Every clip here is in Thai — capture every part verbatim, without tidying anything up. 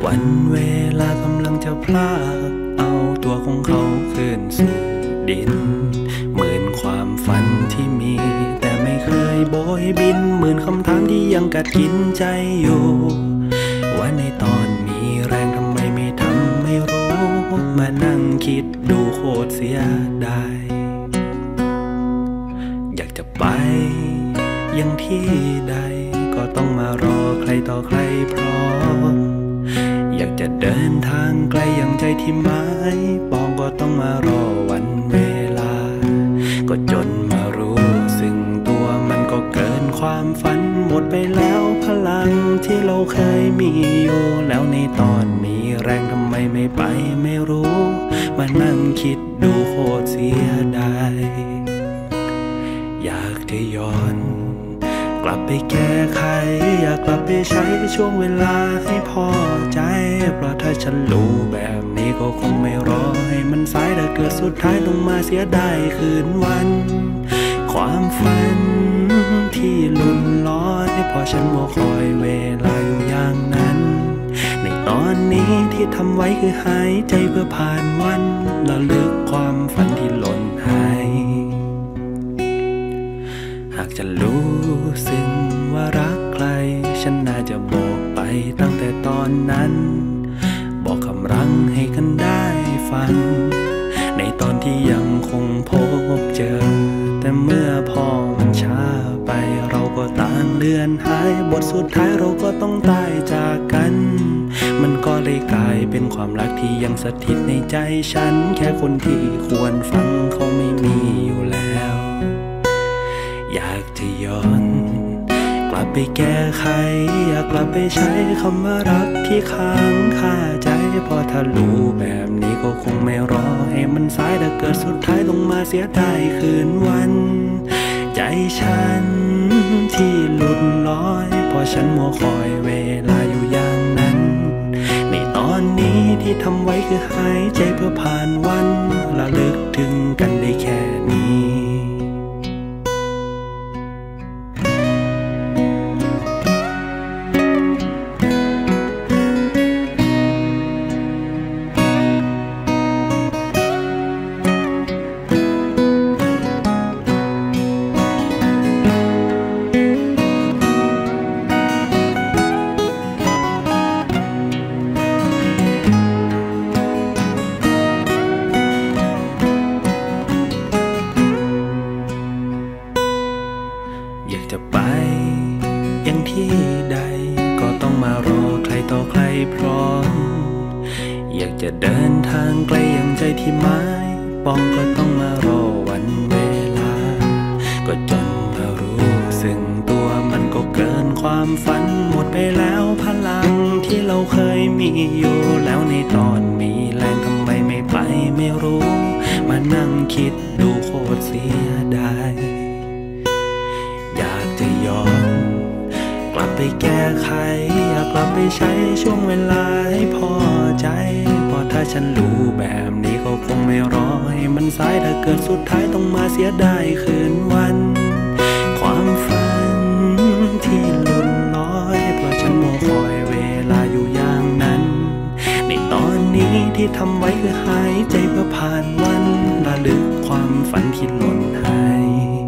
วันเวลากำลังจะพลากเอาตัวของเขาคืนสู่ดินหมื่นความฝันที่มีแต่ไม่เคยโบยบินหมื่นคำถามที่ยังกัดกินใจอยู่ว่าในตอนมีแรงทำไมไม่ทำไม่รู้มานั่งคิดดูโคตรเสียดายอยากจะไปยังที่ใดก็ต้องมารอใครต่อใครพร้อมอยากจะเดินทางไกลอย่างใจที่หมายปองก็ต้องมารอวันเวลาก็จนมารู้ซึ่งตัวมันก็เกินความฝันหมดไปแล้วพลังที่เราเคยมีอยู่แล้วในตอนมีแรงทำไมไม่ไปไม่รู้มานั่งคิดดูโคตรเสียดายอยากจะย้อนกลับไปแก้ไขอยากกลับไปใช้ช่วงเวลาให้พอใจเพราะถ้าฉันรู้แบบนี้ก็คงไม่รอให้มันสายแต่เกิดสุดท้ายต้องมาเสียดายคืนวันความฝันที่หลุดลอยเพราะฉันมัวคอยเวลาอยู่อย่างนั้นในตอนนี้ที่ทำไว้คือหายใจเพื่อผ่านวันระลึกความฝันที่หล่นหายหากจะรู้ซึ่งว่ารักใครฉันน่าจะบอกไปตั้งแต่ตอนนั้นบอกคำรังให้กันได้ฟังในตอนที่ยังคงพบเจอแต่เมื่อพอมันช้าไปเราก็ต่างเลือนหายบทสุดท้ายเราก็ต้องตายจากกันมันก็เลยกลายเป็นความรักที่ยังสถิตในใจฉันแค่คนที่ควรฟังเขาไม่มีอยู่แล้วอยากจะย้อนกลับไปแก้ไขอยากกลับไปใช้คำว่ารักที่ค้างคาใจพอถ้ารู้แบบนี้ก็คงไม่รอให้มันสายแต่เกิดสุดท้ายต้องมาเสียดายคืนวันใจฉันที่หลุดลอยเพราะฉันมัวคอยเวลาอยู่อย่างนั้นในตอนนี้ที่ทำไว้คือหายใจเพื่อผ่านวันระลึกถึงกันได้แค่นี้อยากจะไปยังที่ใดก็ต้องมารอใครต่อใครพร้อมอยากจะเดินทางไกลอย่างใจที่หมายปองก็ต้องมารอวันเวลาก็จนมารู้ซึ่งตัวมันก็เกินความฝันหมดไปแล้วพลังที่เราเคยมีอยู่แล้วในตอนมีแรงทำไมไม่ไปไม่รู้มานั่งคิดดูโคตรเสียดายอยากจะย้อนกลับไปแก้ไขอยากกลับไปใช้ช่วงเวลาให้พอใจเพราะถ้าฉันรู้แบบนี้ก็คงไม่รอให้มันสายถ้าเกิดสุดท้ายต้องมาเสียดายคืนวันความฝันที่หลุดลอยเพราะฉันมัวคอยเวลาอยู่อย่างนั้นในตอนนี้ที่ทำไว้คือหายใจเพื่อผ่านวันระลึกความฝันที่หล่นหาย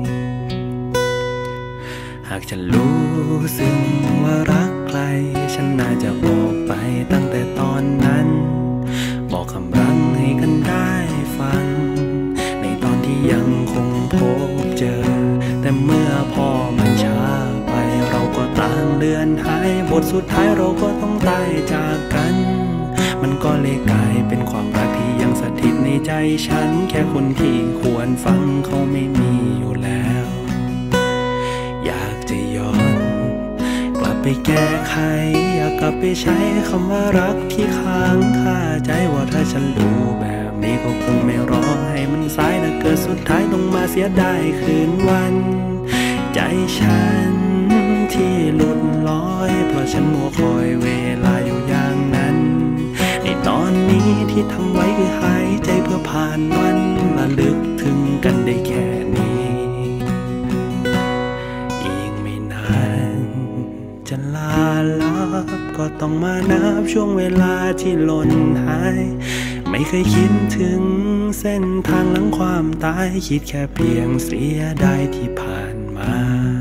หากฉันรู้ซึ่งว่ารักใครฉันน่าจะบอกไปตั้งแต่ตอนนั้นบอกคำรังให้กันได้ฟังในตอนที่ยังคงพบเจอแต่เมื่อพอมันช้าไปเราก็ต่างเลือนหายบทสุดท้ายเราก็ต้องตายจากกันมันก็เลยกลายเป็นความรักที่ยังสถิตในใจฉันแค่คนที่ควรฟังเขาไม่มีอยู่แล้วอยากจะย้อนกลับไปแก้ไขอยากกลับไปใช้คำว่ารักที่ค้างคาใจว่าถ้าฉันรู้แบบนี้ก็คงไม่รอให้มันสายแต่เกิดสุดท้ายต้องมาเสียดายคืนวันใจฉันที่หลุดลอยเพราะฉันมัวคอยเวลาอยู่อย่างนั้นในตอนนี้ที่ทำไว้คือหายใจเพื่อผ่านวันระลึกถึงกันได้แค่นี้อีกไม่นานจะลาลับก็ต้องมานับช่วงเวลาที่หล่นหายไม่เคยคิดถึงเส้นทางหลังความตายคิดแค่เพียงเสียดายที่ผ่านมา